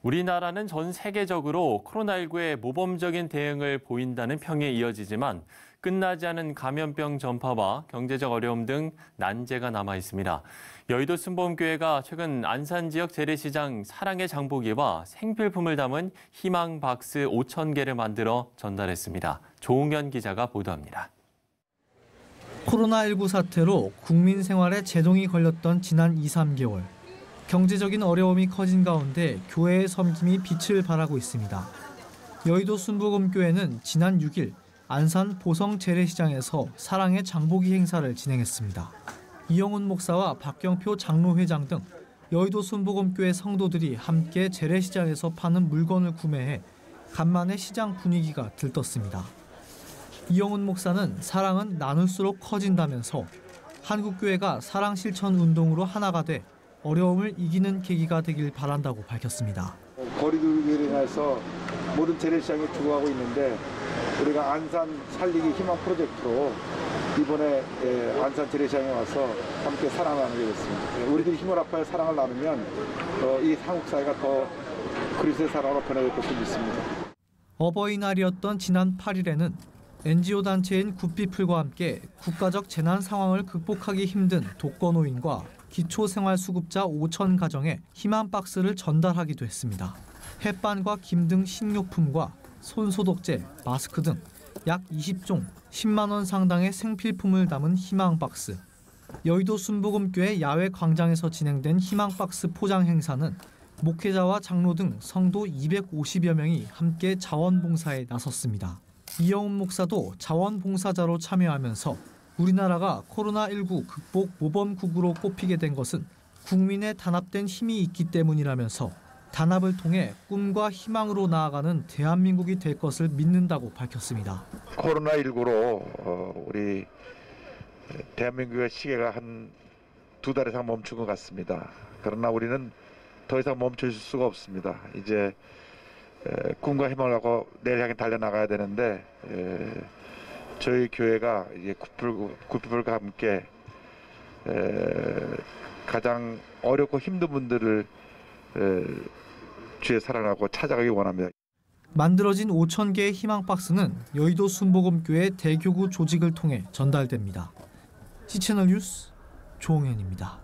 우리나라는 전 세계적으로 코로나19에 모범적인 대응을 보인다는 평에 이어지지만 끝나지 않은 감염병 전파와 경제적 어려움 등 난제가 남아 있습니다. 여의도 순복음교회가 최근 안산 지역 재래시장 사랑의 장보기와 생필품을 담은 희망 박스 5,000개를 만들어 전달했습니다. 조웅현 기자가 보도합니다. 코로나19 사태로 국민 생활에 제동이 걸렸던 지난 2~3개월. 경제적인 어려움이 커진 가운데 교회의 섬김이 빛을 발하고 있습니다. 여의도 순복음교회는 지난 6일 안산 보성 재래시장에서 사랑의 장보기 행사를 진행했습니다. 이영훈 목사와 박경표 장로회장 등 여의도 순복음교회 성도들이 함께 재래시장에서 파는 물건을 구매해 간만에 시장 분위기가 들떴습니다. 이영훈 목사는 사랑은 나눌수록 커진다면서 한국교회가 사랑 실천 운동으로 하나가 돼 어려움을 이기는 계기가 되길 바란다고 밝혔습니다. 거리두기로 인해서 모든 재래시장이 죽어가고 있는데 우리가 안산 살리기 희망 프로젝트로 이번에 안산 재래시장에 와서 함께 사랑을 나누게 됐습니다. 우리들이 힘을 합하여 사랑을 나누면 이 한국 사회가 더 그리스도의 사랑으로 변화될 것을 믿습니다. 어버이날이었던 지난 8일에는 NGO 단체인 굿피플과 함께 국가적 재난 상황을 극복하기 힘든 독거노인과 기초생활수급자 5,000 가정에 희망 박스를 전달하기도 했습니다. 햇반과 김 등 식료품과 손소독제, 마스크 등 약 20종 10만 원 상당의 생필품을 담은 희망 박스. 여의도 순복음교회 야외 광장에서 진행된 희망 박스 포장 행사는 목회자와 장로 등 성도 250여 명이 함께 자원봉사에 나섰습니다. 이영훈 목사도 자원봉사자로 참여하면서 우리나라가 코로나19 극복 모범국으로 꼽히게 된 것은 국민의 단합된 힘이 있기 때문이라면서 단합을 통해 꿈과 희망으로 나아가는 대한민국이 될 것을 믿는다고 밝혔습니다. 코로나19로 우리 대한민국의 시계가 한 2달 이상 멈춘 것 같습니다. 그러나 우리는 더 이상 멈출 수가 없습니다. 이제 꿈과 희망을 갖고 내일 향해 달려나가야 되는데 저희 교회가 이제 굿피플과 함께 가장 어렵고 힘든 분들을 주의 사랑하고 찾아가기 원합니다. 만들어진 5,000개의 희망 박스는 여의도 순복음교회 대교구 조직을 통해 전달됩니다. CCNN뉴스 조홍현입니다.